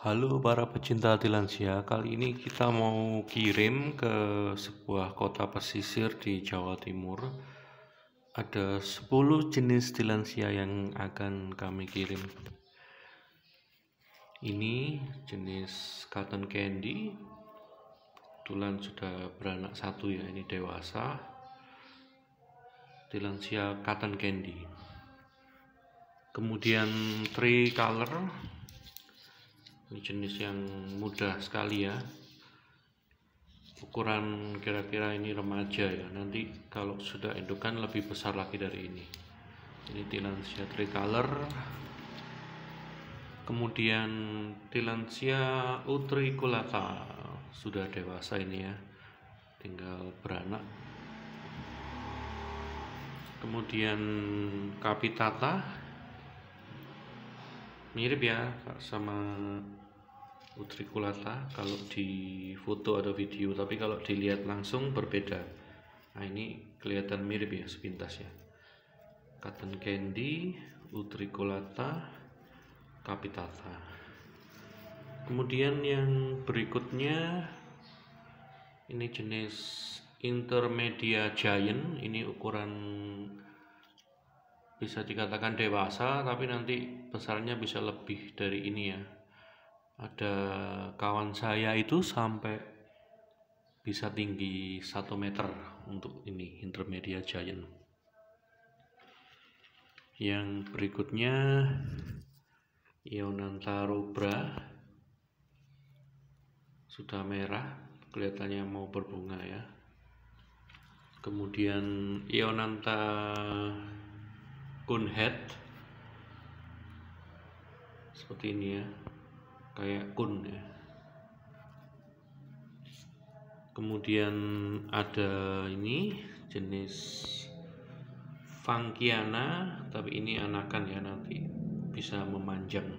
Halo para pecinta Tilansia, kali ini kita mau kirim ke sebuah kota pesisir di Jawa Timur. Ada 10 jenis Tilansia yang akan kami kirim. Ini jenis cotton candy, kebetulan sudah beranak satu ya, ini dewasa. Tilansia cotton candy. Kemudian tricolor, ini jenis yang mudah sekali ya. Ukuran kira-kira ini remaja ya, nanti kalau sudah indukan lebih besar lagi dari ini. Ini Tilansia tricolor. Kemudian Tilansia utriculata sudah dewasa ini ya, tinggal beranak. Kemudian capitata, mirip ya sama utriculata kalau di foto atau video, tapi kalau dilihat langsung berbeda. Nah, ini kelihatan mirip ya sepintas ya. Cotton candy, utriculata, capitata. Kemudian yang berikutnya ini jenis intermedia giant, ini ukuran bisa dikatakan dewasa, tapi nanti besarnya bisa lebih dari ini ya. Ada kawan saya itu sampai bisa tinggi 1 meter untuk ini intermedia giant. Yang berikutnya Ionantha rubra, sudah merah, kelihatannya mau berbunga ya. Kemudian Ionantha conehead, seperti ini ya, kayak kun ya. Kemudian ada ini jenis Funkiana, tapi ini anakan ya, nanti bisa memanjang.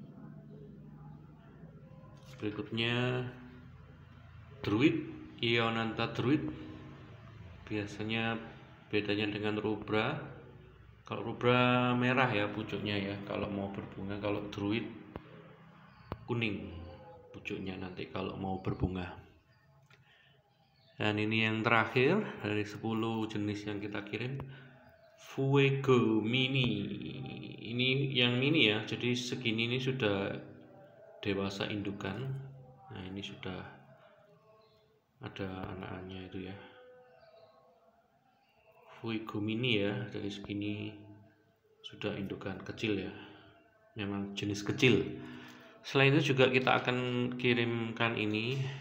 Berikutnya druid, Ionantha druid. Biasanya bedanya dengan rubra, kalau rubra merah ya pucuknya ya kalau mau berbunga, kalau druid kuning pucuknya nanti kalau mau berbunga. Dan ini yang terakhir dari 10 jenis yang kita kirim, Fuego mini. Ini yang mini ya, jadi segini ini sudah dewasa indukan. Nah, ini sudah ada anak-anaknya itu ya. Fuego mini ya, dari segini sudah indukan kecil ya, memang jenis kecil. Selain itu juga kita akan kirimkan ini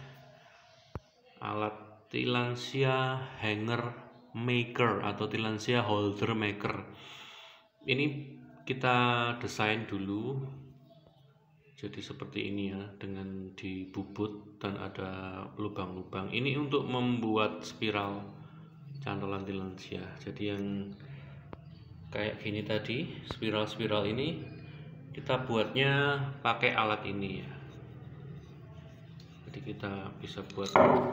alat Tilansia hanger maker atau Tilansia holder maker. Ini kita desain dulu jadi seperti ini ya, dengan dibubut dan ada lubang-lubang. Ini untuk membuat spiral cantolan Tilansia. Jadi yang kayak gini tadi, spiral-spiral ini kita buatnya pakai alat ini ya. Jadi kita bisa buat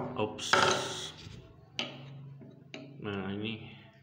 nah ini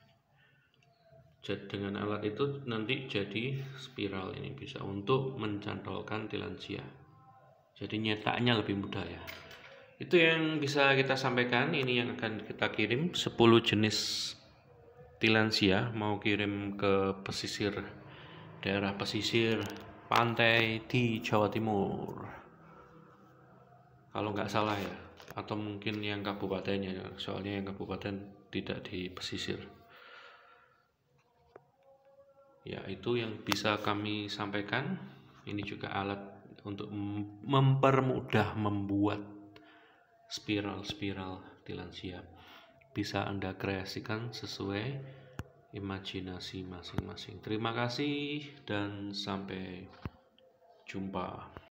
dengan alat itu nanti jadi spiral, ini bisa untuk mencantolkan Tilansia. Jadi nyetaknya lebih mudah ya. Itu yang bisa kita sampaikan. Ini yang akan kita kirim 10 jenis Tilansia, mau kirim ke pesisir, daerah pesisir pantai di Jawa Timur kalau nggak salah ya, atau mungkin yang kabupatennya, soalnya yang kabupaten tidak di pesisir ya. Itu yang bisa kami sampaikan. Ini juga alat untuk mempermudah membuat spiral-spiral Tilansia. Bisa Anda kreasikan sesuai imajinasi masing-masing. Terima kasih dan sampai jumpa.